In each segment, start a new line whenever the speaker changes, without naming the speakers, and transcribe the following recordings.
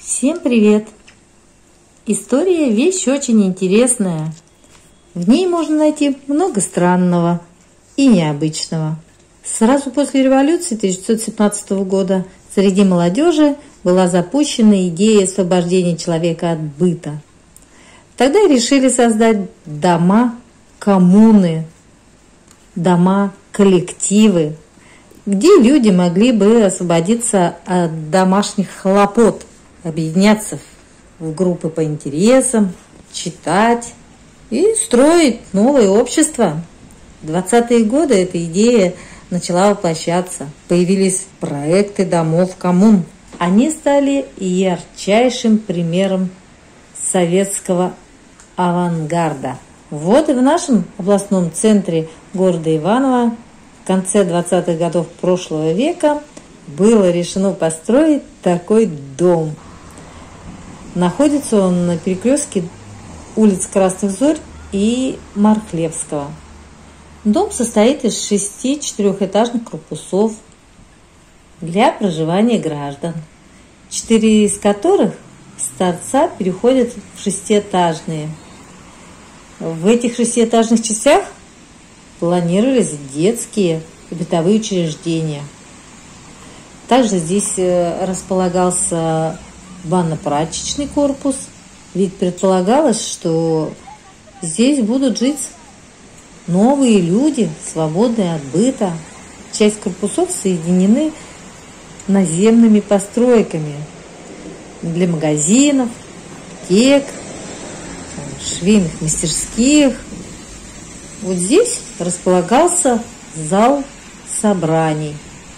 Всем привет! История – вещь очень интересная. В ней можно найти много странного и необычного. Сразу после революции 1917 года среди молодежи была запущена идея освобождения человека от быта. Тогда решили создать дома-коммуны, дома-коллективы, где люди могли бы освободиться от домашних хлопот, объединяться в группы по интересам, читать и строить новое общество. В 20-е годы эта идея начала воплощаться. Появились проекты домов-коммун. Они стали ярчайшим примером советского авангарда. Вот и в нашем областном центре города Иваново в конце 20-х годов прошлого века было решено построить такой дом. Находится он на перекрестке улиц Красных Зорь и Мархлевского. Дом состоит из 6 четырехэтажных корпусов для проживания граждан, 4 из которых с торца переходят в шестиэтажные. В этих шестиэтажных частях планировались детские и бытовые учреждения. Также здесь располагался банно-прачечный корпус, ведь предполагалось, что здесь будут жить новые люди, свободные от быта. Часть корпусов соединены наземными постройками для магазинов, аптек, швейных мастерских. Вот здесь располагался зал собраний.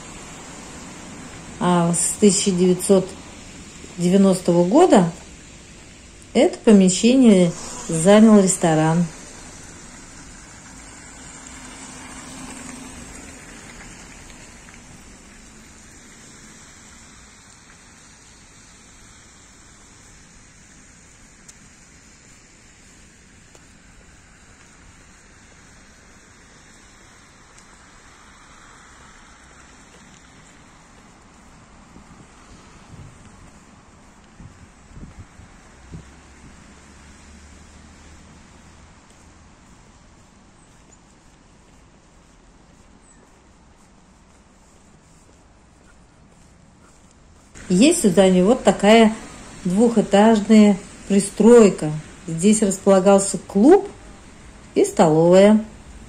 А с 1990 года это помещение занял ресторан. Есть в здании вот такая двухэтажная пристройка. Здесь располагался клуб и столовая.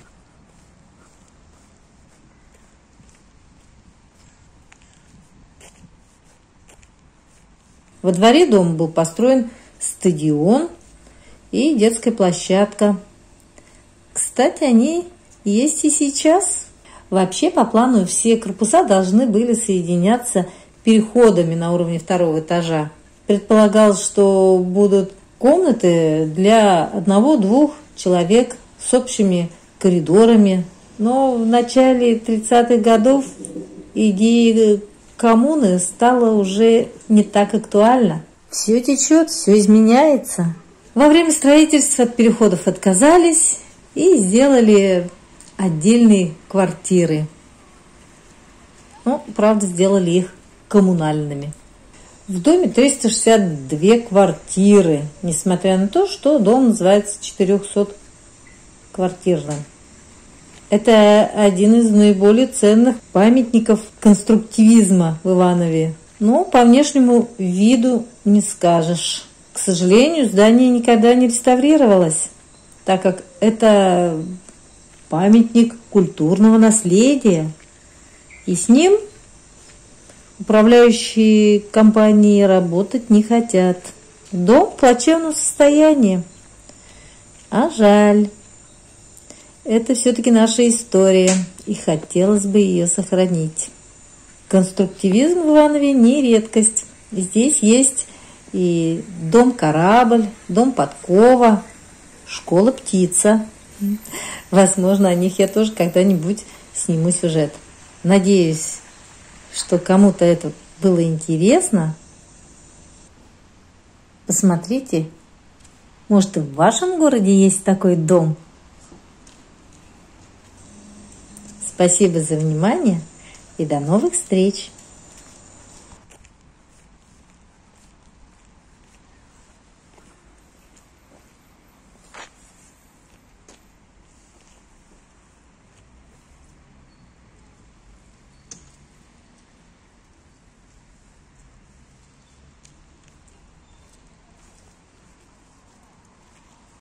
Во дворе дома был построен стадион и детская площадка. Кстати, они есть и сейчас. Вообще, по плану, все корпуса должны были соединяться переходами на уровне второго этажа. Предполагалось, что будут комнаты для 1-2 человек с общими коридорами. Но в начале 30-х годов идея коммуны стала уже не так актуальна. Все течет, все изменяется. Во время строительства от переходов отказались и сделали отдельные квартиры. Ну, правда, сделали их коммунальными. В доме 362 квартиры, несмотря на то, что дом называется 400-квартирным. Это один из наиболее ценных памятников конструктивизма в Иванове. Но по внешнему виду не скажешь. К сожалению, здание никогда не реставрировалось, так как это памятник культурного наследия. И с ним управляющие компании работать не хотят. Дом в плачевном состоянии. А жаль. Это все-таки наша история, и хотелось бы ее сохранить. Конструктивизм в Иванове не редкость. Здесь есть и дом-корабль, дом-подкова, школа-птица. Возможно, о них я тоже когда-нибудь сниму сюжет. Надеюсь, что кому-то это было интересно. Посмотрите, может, и в вашем городе есть такой дом. Спасибо за внимание и до новых встреч!